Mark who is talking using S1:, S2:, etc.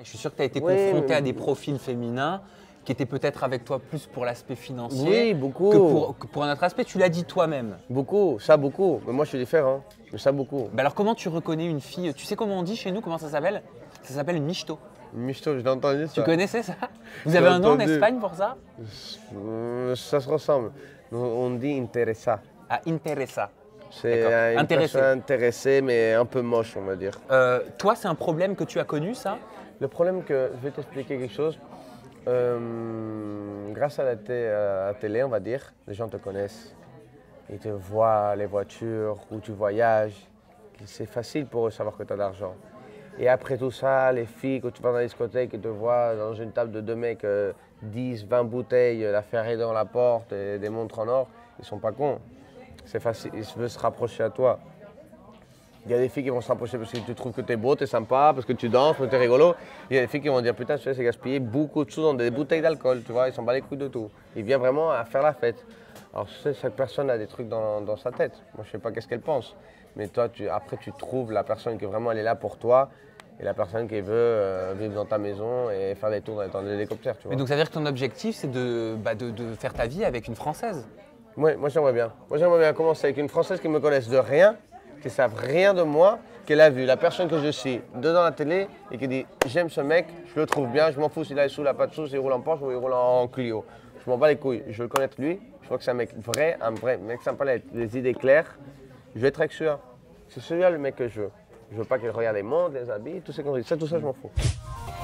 S1: Je suis sûr que tu as été
S2: Oui,
S1: confronté
S2: mais-
S1: à des profils féminins qui étaient peut-être avec toi plus pour l'aspect financier
S2: Oui, beaucoup.
S1: que pour un autre aspect. Tu l'as dit toi-même.
S2: Beaucoup, ça beaucoup. Mais moi je suis différent. Mais ça beaucoup.
S1: Bah alors comment tu reconnais une fille? Tu sais comment on dit chez nous? Comment ça s'appelle? Ça s'appelle une michto.
S2: Michto, je l'ai entendu ça.
S1: Tu connaissais ça? Vous
S2: J'ai
S1: avez un nom en
S2: entendu.
S1: Espagne pour ça?
S2: Ça se ressemble. On dit interessa.
S1: Ah, interesa.
S2: C'est
S1: D'accord.
S2: une
S1: Intéressé.
S2: personne intéressée mais un peu moche on va dire.
S1: Toi, c'est un problème que tu as connu, ça?
S2: Le problème que je vais t'expliquer quelque chose. Grâce à la télé, on va dire, les gens te connaissent. Ils te voient les voitures, où tu voyages. C'est facile pour eux de savoir que tu as de l'argent. Et après tout ça, les filles, quand tu vas dans la discothèque, ils te voient dans une table de deux mecs, 10, 20 bouteilles, la Ferrari dans la porte et des montres en or, ils sont pas cons. C'est facile, ils veulent se rapprocher à toi. Il y a des filles qui vont se rapprocher parce que tu trouves que tu es beau, tu es sympa, parce que tu danses, parce que tu es rigolo. Il y a des filles qui vont dire putain, tu sais, c'est gaspiller beaucoup de choses dans des bouteilles d'alcool, tu vois, ils s'en battent les couilles de tout. Ils viennent vraiment à faire la fête. Alors tu sais, chaque personne a des trucs dans sa tête. Moi, je sais pas qu'est-ce qu'elle pense. Mais toi, après, tu trouves la personne qui vraiment elle est là pour toi et la personne qui veut vivre dans ta maison et faire des tours dans des hélicoptères, tu vois.
S1: Mais donc ça veut dire que ton objectif, c'est de faire ta vie avec une Française?
S2: Ouais, moi j'aimerais bien. Moi j'aimerais bien commencer avec une Française qui me connaisse de rien, qui ne savent rien de moi, qu'elle a vu la personne que je suis devant la télé et qui dit j'aime ce mec, je le trouve bien, je m'en fous s'il a les sous, il n'a pas de sous, s'il roule en Porsche ou il roule en Clio. Je m'en bats les couilles, je veux le connaître lui, je vois que c'est un vrai mec sympa, les idées claires. Je vais être avec celui-là. C'est celui-là le mec que je veux. Je veux pas qu'il regarde les montres, les habits, tout ce qu'on dit. Tout ça je m'en fous.